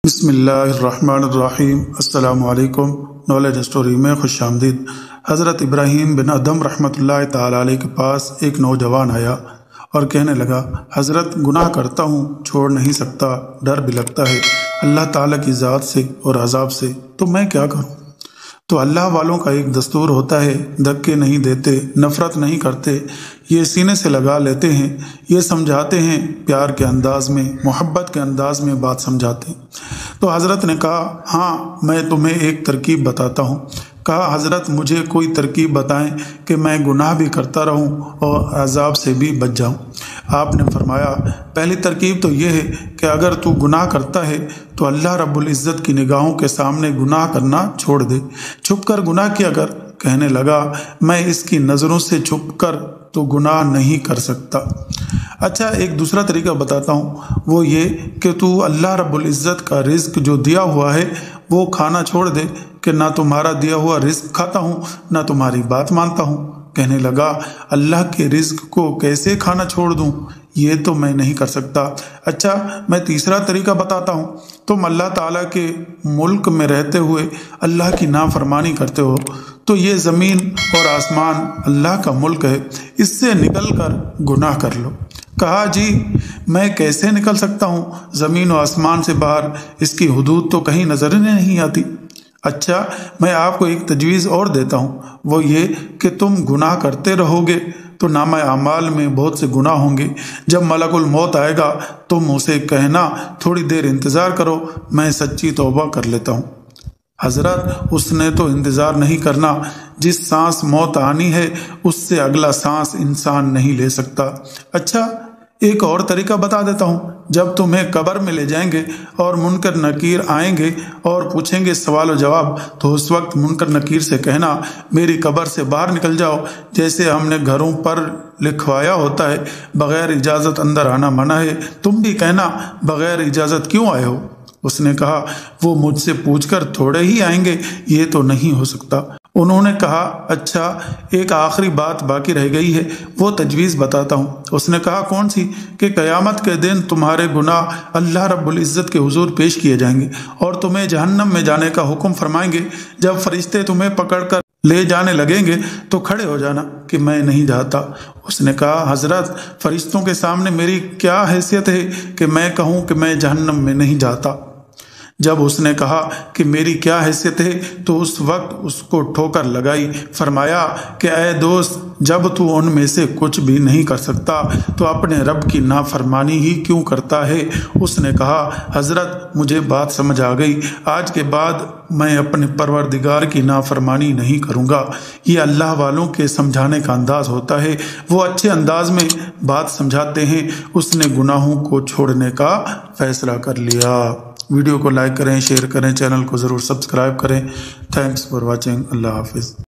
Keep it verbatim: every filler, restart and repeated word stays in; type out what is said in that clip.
بسم اللہ الرحمن الرحیم۔ السلام علیکم۔ نالج اسٹوری میں خوش آمدید۔ حضرت ابراہیم بن ادم رحمۃ اللہ تعالیٰ علیہ کے پاس ایک نوجوان آیا اور کہنے لگا، حضرت گناہ کرتا ہوں، چھوڑ نہیں سکتا، ڈر بھی لگتا ہے اللہ تعالیٰ کی ذات سے اور عذاب سے، تو میں کیا کروں؟ تو اللہ والوں کا ایک دستور ہوتا ہے، دھکے نہیں دیتے، نفرت نہیں کرتے، یہ سینے سے لگا لیتے ہیں، یہ سمجھاتے ہیں، پیار کے انداز میں، محبت کے انداز میں بات سمجھاتے ہیں۔ تو حضرت نے کہا، ہاں میں تمہیں ایک ترکیب بتاتا ہوں۔ کہا، حضرت مجھے کوئی ترکیب بتائیں کہ میں گناہ بھی کرتا رہوں اور عذاب سے بھی بچ جاؤں۔ آپ نے فرمایا، پہلی ترکیب تو یہ ہے کہ اگر تو گناہ کرتا ہے تو اللہ رب العزت کی نگاہوں کے سامنے گناہ کرنا چھوڑ دے، چھپ کر گناہ کیا کر۔ کہنے لگا، میں اس کی نظروں سے چھپ کر تو گناہ نہیں کر سکتا۔ اچھا، ایک دوسرا طریقہ بتاتا ہوں، وہ یہ کہ تو اللہ رب العزت کا رزق جو دیا ہوا ہے وہ کھانا چھوڑ دے کہ نہ تمہارا دیا ہوا رزق کھاتا ہوں نہ تمہاری بات مانتا ہوں۔ کہنے لگا، اللہ کے رزق کو کیسے کھانا چھوڑ دوں؟ یہ تو میں نہیں کر سکتا۔ اچھا، میں تیسرا طریقہ بتاتا ہوں، تم اللہ تعالیٰ کے ملک میں رہتے ہوئے اللہ کی نافرمانی کرتے ہو، تو یہ زمین اور آسمان اللہ کا ملک ہے، اس سے نکل کر گناہ کر لو۔ کہا، جی میں کیسے نکل سکتا ہوں؟ زمین و آسمان سے باہر اس کی حدود تو کہیں نظر ہی نہیں آتی۔ اچھا، میں آپ کو ایک تجویز اور دیتا ہوں، وہ یہ کہ تم گناہ کرتے رہو گے تو نامہ اعمال میں بہت سے گناہ ہوں گے۔ جب ملک الموت آئے گا تم اسے کہنا، تھوڑی دیر انتظار کرو، میں سچی توبہ کر لیتا ہوں۔ حضرت، اس نے تو انتظار نہیں کرنا، جس سانس موت آنی ہے اس سے اگلا سانس انسان نہیں لے سکتا۔ اچھا، ایک اور طریقہ بتا دیتا ہوں، جب تمہیں قبر میں لے جائیں گے اور منکر نکیر آئیں گے اور پوچھیں گے سوال و جواب، تو اس وقت منکر نکیر سے کہنا، میری قبر سے باہر نکل جاؤ، جیسے ہم نے گھروں پر لکھوایا ہوتا ہے بغیر اجازت اندر آنا منع ہے، تم بھی کہنا بغیر اجازت کیوں آئے ہو؟ اس نے کہا، وہ مجھ سے پوچھ کر تھوڑے ہی آئیں گے، یہ تو نہیں ہو سکتا۔ انہوں نے کہا، اچھا ایک آخری بات باقی رہ گئی ہے، وہ تجویز بتاتا ہوں۔ اس نے کہا، کون سی؟ کہ قیامت کے دن تمہارے گناہ اللہ رب العزت کے حضور پیش کیے جائیں گے اور تمہیں جہنم میں جانے کا حکم فرمائیں گے۔ جب فرشتے تمہیں پکڑ کر لے جانے لگیں گے تو کھڑے ہو جانا کہ میں نہیں جاتا۔ اس نے کہا، حضرت فرشتوں کے سامنے میری کیا حیثیت ہے کہ میں کہوں کہ میں جہنم میں نہیں جاتا؟ جب اس نے کہا کہ میری کیا حیثیت ہے تو اس وقت اس کو ٹھوکر لگائی۔ فرمایا کہ اے دوست، جب تو ان میں سے کچھ بھی نہیں کر سکتا تو اپنے رب کی نافرمانی ہی کیوں کرتا ہے؟ اس نے کہا، حضرت مجھے بات سمجھ آ گئی، آج کے بعد میں اپنے پروردگار کی نافرمانی نہیں کروں گا۔ یہ اللہ والوں کے سمجھانے کا انداز ہوتا ہے، وہ اچھے انداز میں بات سمجھاتے ہیں۔ اس نے گناہوں کو چھوڑنے کا فیصلہ کر لیا۔ ویڈیو کو لائک کریں، شیئر کریں، چینل کو ضرور سبسکرائب کریں۔ Thanks for watching. اللہ حافظ۔